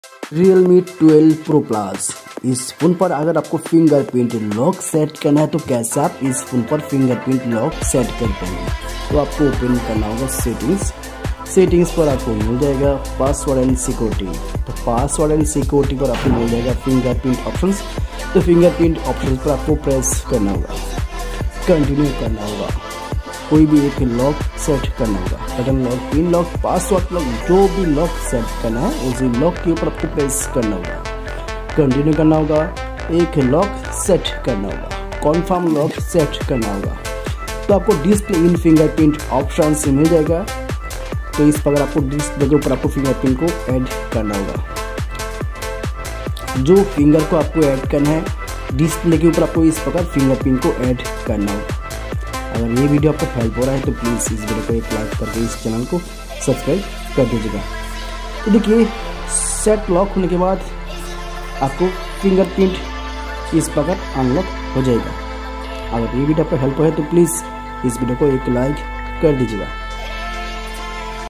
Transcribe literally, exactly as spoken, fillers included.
Realme twelve Pro Plus। इस फोन पर अगर आपको फिंगरप्रिंट लॉक सेट करना है तो कैसे आप इस फोन पर फिंगरप्रिंट लॉक सेट कर पाएंगे। तो आपको ओपन करना होगा सेटिंग्स। सेटिंग्स पर आपको मिल जाएगा पासवर्ड एंड सिक्योरिटी। तो पासवर्ड एंड सिक्योरिटी पर आपको मिल जाएगा फिंगरप्रिंट ऑप्शंस। तो फिंगरप्रिंट ऑप्शंस पर आपको प्रेस करना होगा, कंटिन्यू करना होगा, कोई भी एक लॉक सेट करना होगा, button lock, pin lock, password lock, जो भी लॉक सेट करना है उसी लॉक के ऊपर आपको प्रेस करना होगा, कंटिन्यू करना होगा, एक लॉक सेट करना होगा, कॉन्फर्म लॉक सेट करना होगा। तो आपको डिस्प्ले इन फिंगरप्रिंट ऑप्शन से मिल जाएगा। तो इस पर आपको डिस्प्ले के ऊपर आपको फिंगरप्रिंट को ऐड करना होगा। जो फिंगर को आपको ऐड करना है डिस्प्ले के ऊपर आपको इस प्रकार फिंगरप्रिंट को ऐड करना होगा। अगर ये वीडियो आपको हेल्प हो रहा है तो प्लीज़ इस वीडियो को एक लाइक करके इस चैनल को सब्सक्राइब कर दीजिएगा। तो देखिए सेट लॉक होने के बाद आपको फिंगरप्रिंट इस प्रकार अनलॉक हो जाएगा। अगर ये वीडियो आपको हेल्प हो है तो प्लीज़ इस वीडियो को एक लाइक कर दीजिएगा।